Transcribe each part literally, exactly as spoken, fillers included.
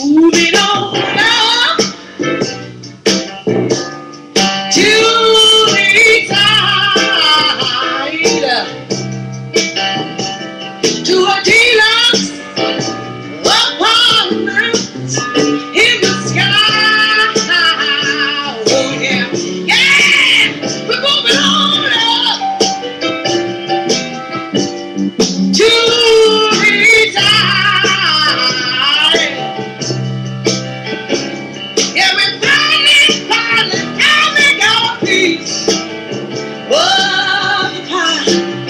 moving on up to reside to a deluxe apartment in the sky. Oh yeah, yeah, we're moving on up to reside. Yeah, we're finally, finally, finally got a piece of the pie.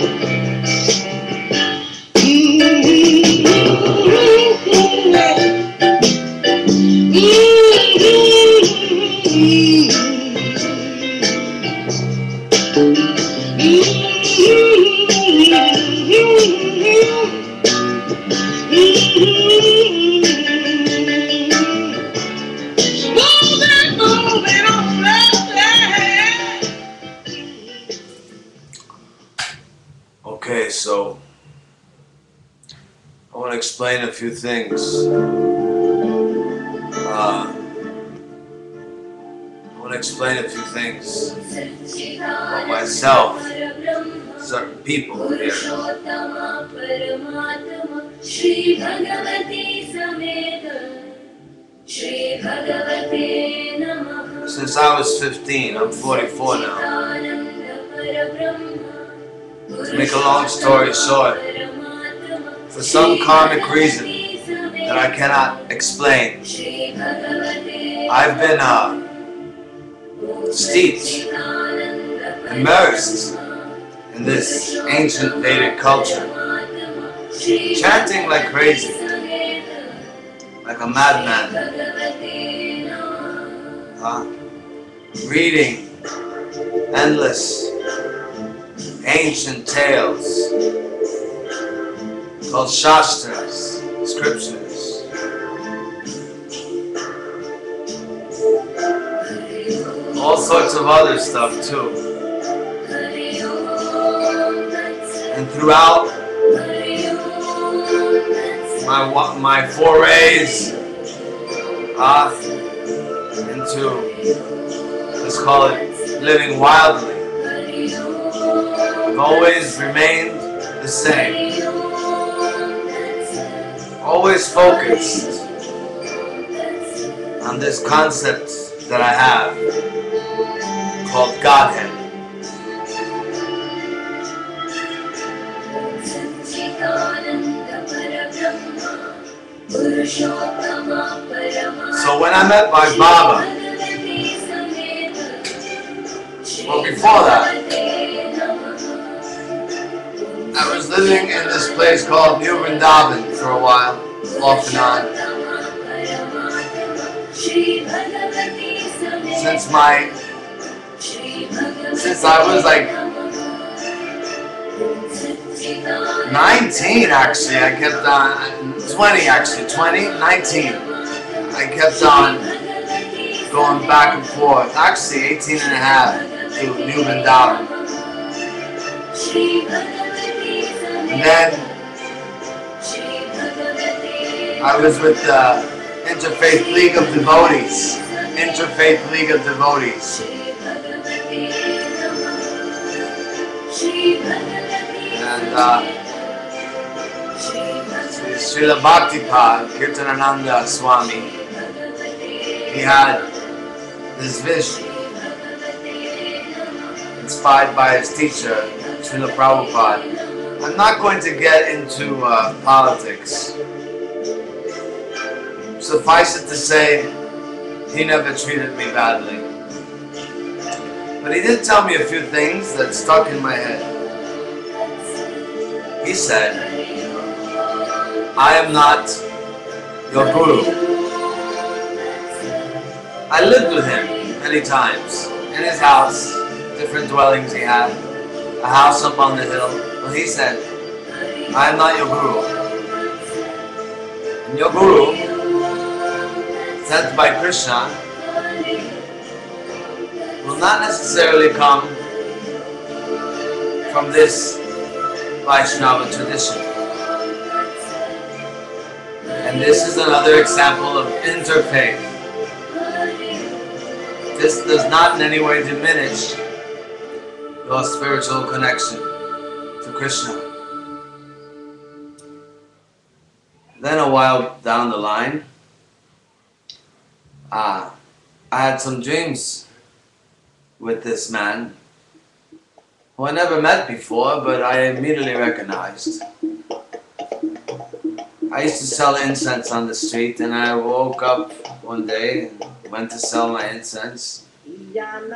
Okay, so I want to explain a few things. Uh, I want to explain a few things about myself, certain people here. Since I was fifteen, I'm forty-four now. To make a long story short, for some karmic reason that I cannot explain, I've been uh, steeped, immersed in this ancient Vedic culture, chanting like crazy, like a madman, uh, reading endless ancient tales called Shastras, scriptures. All sorts of other stuff too. And throughout my my forays uh, into, let's call it, living wildly, I've always remained the same. Always focused on this concept that I have called Godhead. So when I met my Baba, well, before that, I was living in this place called New Vrindavan for a while, off and on. Since my, since I was like nineteen actually, I kept on, twenty actually, twenty, nineteen. I kept on going back and forth, actually eighteen and a half to New Vrindavan. And then I was with the Interfaith League of Devotees. Interfaith League of Devotees. And uh, Srila Bhaktipad Kirtanananda Swami, he had this vision, inspired by his teacher, Srila Prabhupada. I'm not going to get into uh, politics. Suffice it to say, he never treated me badly. But he did tell me a few things that stuck in my head. He said, I am not your guru. I lived with him many times, in his house, different dwellings he had, a house up on the hill. Well, he said, I am not your guru. And your guru, sent by Krishna, will not necessarily come from this Vaishnava tradition. And And this is another example of interfaith. This does not in any way diminish your spiritual connection to Krishna. Then a while down the line, uh, I had some dreams with this man who I never met before, but I immediately recognized. I used to sell incense on the street, and I woke up one day and went to sell my incense. And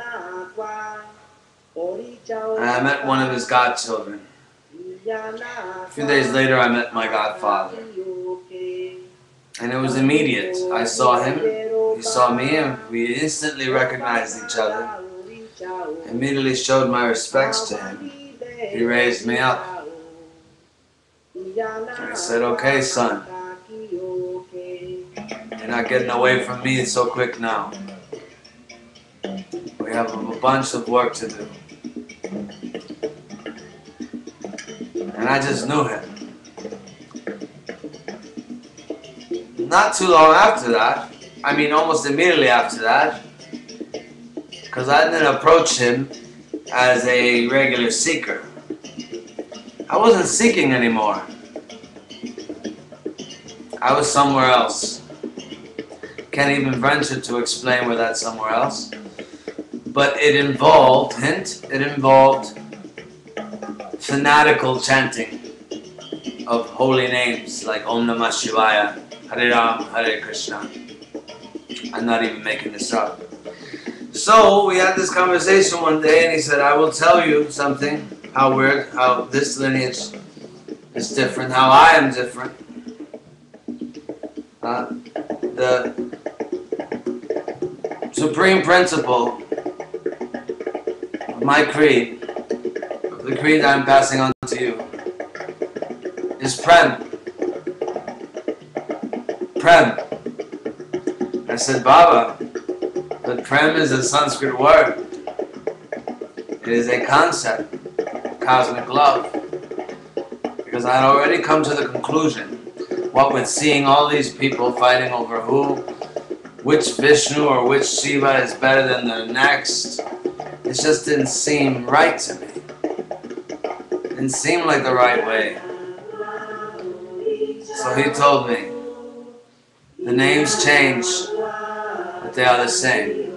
I met one of his godchildren. A few days later, I met my godfather. And it was immediate. I saw him, he saw me, and we instantly recognized each other. Immediately showed my respects to him. He raised me up. And I said, okay, son, you're not getting away from me so quick now. We have a bunch of work to do. And I just knew him. Not too long after that, I mean almost immediately after that, because I didn't approach him as a regular seeker. I wasn't seeking anymore. I was somewhere else. Can't even venture to explain where that's somewhere else. But it involved, hint, it involved fanatical chanting of holy names like Om Namah Shivaya, Hare Ram, Hare Krishna. I'm not even making this up. So we had this conversation one day, and he said, I will tell you something, how weird, how this lineage is different, how I am different. Uh, the supreme principle of my creed, of the creed I'm passing on to you, is Prem. Prem. I said, Baba, but Prem is a Sanskrit word. It is a concept, cosmic love. Because I had already come to the conclusion, what with seeing all these people fighting over who, which Vishnu or which Shiva is better than the next, it just didn't seem right to me. It didn't seem like the right way. So he told me, the names change, but they are the same.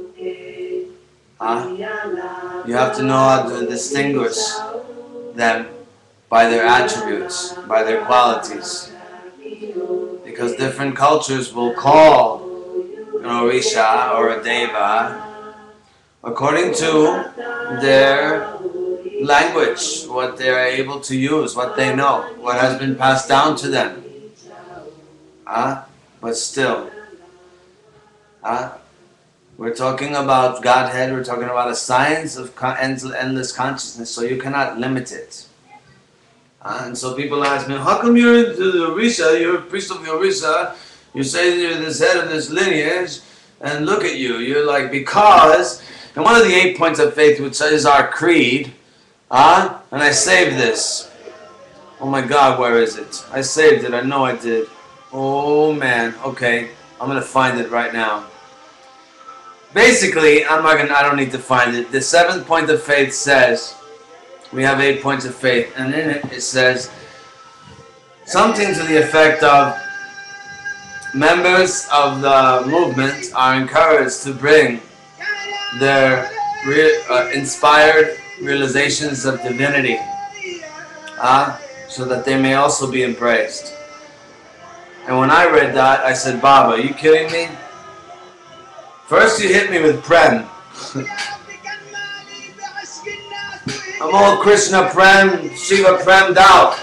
Huh? You have to know how to distinguish them by their attributes, by their qualities. Because different cultures will call an Orisha or a Deva according to their language, what they are able to use, what they know, what has been passed down to them. Huh? But still, huh? We're talking about Godhead, we're talking about a science of endless consciousness, so you cannot limit it. Uh, and so people ask me, how come you're into the Orisha, you're a priest of the Orisha, you say you're this head of this lineage, and look at you, you're like, because, and one of the eight points of faith, which is our creed, uh, and I saved this. Oh my God, where is it? I saved it, I know I did. Oh man, okay, I'm going to find it right now. Basically, I'm not gonna, I don't need to find it. The seventh point of faith says, we have eight points of faith, and in it it says something to the effect of members of the movement are encouraged to bring their re uh, inspired realizations of divinity, uh, so that they may also be embraced. And when I read that, I said, Baba, are you kidding me? First you hit me with Prem. I'm all Krishna Prem, Shiva Prem'd out.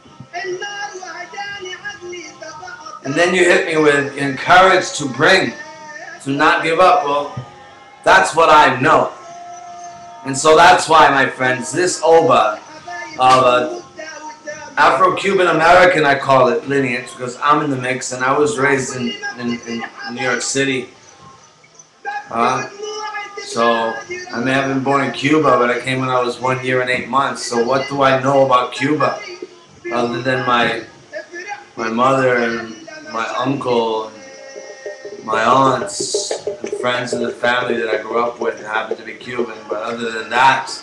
And then you hit me with encouraged to bring, to not give up. Well, that's what I know. And so that's why, my friends, this Oba of uh, Afro-Cuban American, I call it, lineage, because I'm in the mix and I was raised in, in, in New York City. Uh, so, I may have been born in Cuba, but I came when I was one year and eight months. So what do I know about Cuba? Other than my, my mother and my uncle, my aunts, and friends in the family that I grew up with happen to be Cuban, but other than that,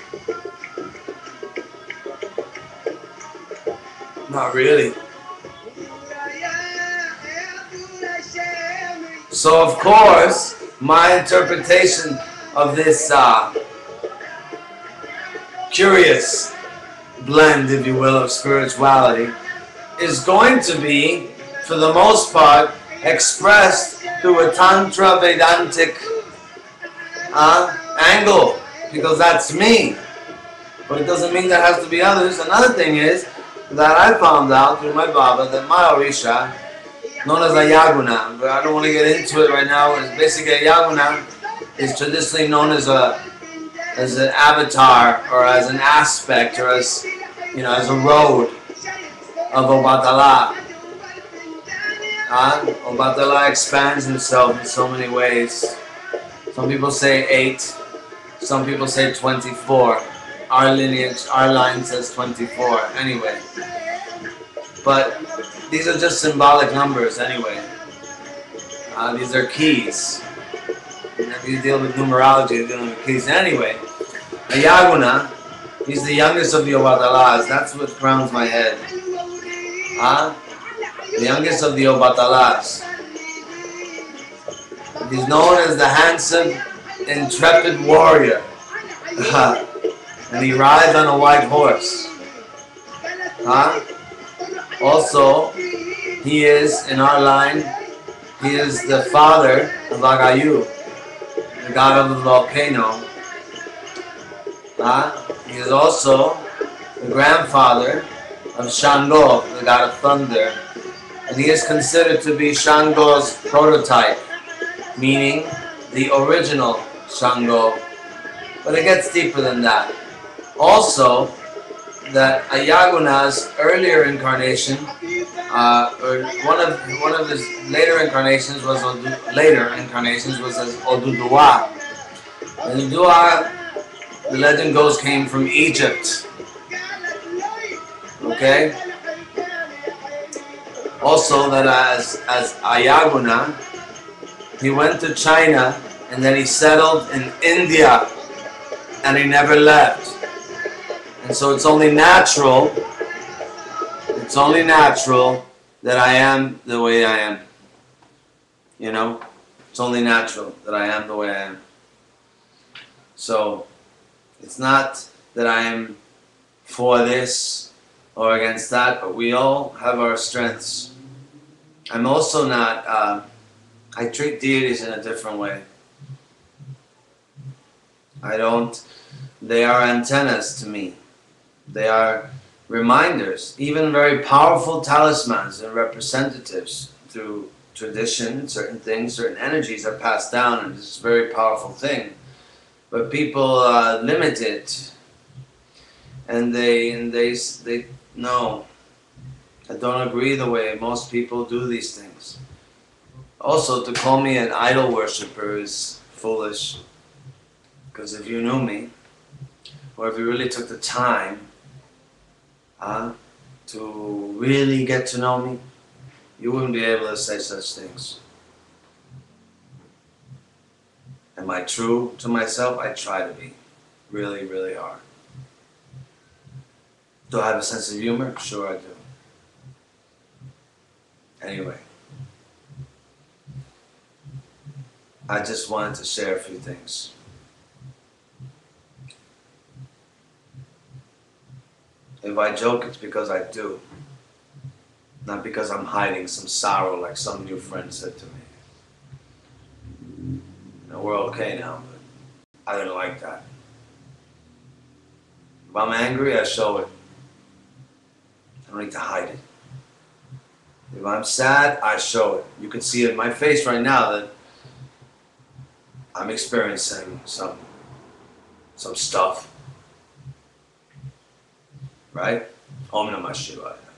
not really. So of course, my interpretation of this uh, curious blend, if you will, of spirituality is going to be, for the most part, expressed through a Tantra Vedantic uh, angle, because that's me. But it doesn't mean there has to be others. Another thing is that I found out through my Baba that my Orisha, known as a Yaguna, but I don't want to get into it right now, is basically a Yaguna is traditionally known as a as an avatar or as an aspect or as, you know, as a road of Obatala. Uh, Obatala expands himself in so many ways. Some people say eight, some people say twenty-four. Our lineage, our line says twenty-four anyway. But these are just symbolic numbers anyway. Uh, these are keys. If you deal with numerology, you're dealing with keys anyway. A Yaguna, he's the youngest of the Obatalas. That's what crowns my head. Huh? The youngest of the Obatalas. He's known as the handsome, intrepid warrior. And he rides on a white horse. Huh? Also, he is, in our line, he is the father of Agayu, the god of the volcano. Huh? He is also the grandfather of Shango, the god of thunder. And he is considered to be Shango's prototype, meaning the original Shango. But it gets deeper than that. Also, that a Yaguna's earlier incarnation, uh, or one of one of his later incarnations was Odu, later incarnations was as Oduduwa. And Oduduwa, the legend goes, came from Egypt. Okay. Also, that as as a Yaguna, he went to China and then he settled in India, and he never left. And so it's only natural, it's only natural that I am the way I am. You know? It's only natural that I am the way I am. So, it's not that I am for this or against that, but we all have our strengths. I'm also not, uh, I treat deities in a different way. I don't, they are antennas to me. They are reminders, even very powerful talismans and representatives through tradition. Certain things, certain energies are passed down, and it's a very powerful thing. But people uh, limit it, and they and they they no. I don't agree the way most people do these things. Also, to call me an idol worshiper is foolish, because if you knew me, or if you really took the time uh, to really get to know me, you wouldn't be able to say such things. Am I true to myself? I try to be. Really, really hard. Do I have a sense of humor? Sure I do. Anyway, I just wanted to share a few things. If I joke, it's because I do. Not because I'm hiding some sorrow like some new friend said to me. You know, we're okay now, but I didn't like that. If I'm angry, I show it. I don't need to hide it. If I'm sad, I show it. You can see it in my face right now that I'm experiencing some, some stuff. Right? Om Namah Shivaya.